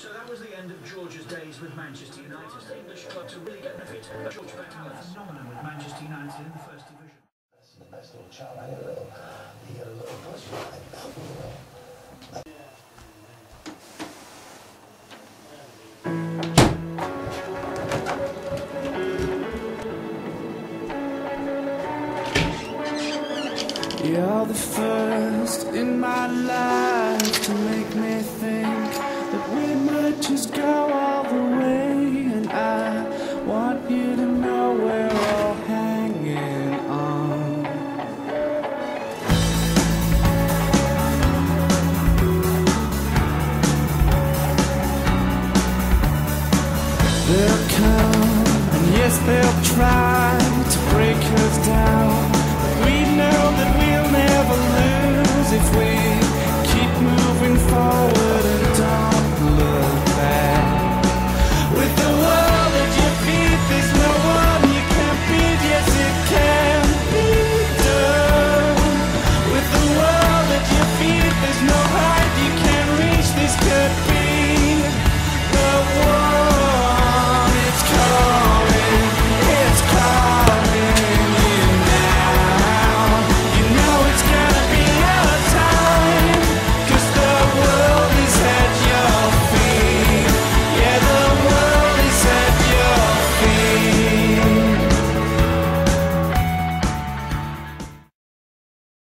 So that was the end of George's days with Manchester United. The English club to really benefit. George backing a phenomenon with Manchester United in the First Division. That's the best little chap. I he got a little buzz like that, you know. You're the first in my life to make me think that we might just go all the way. And I want you to know we're all hanging on. They'll come, and yes, they'll try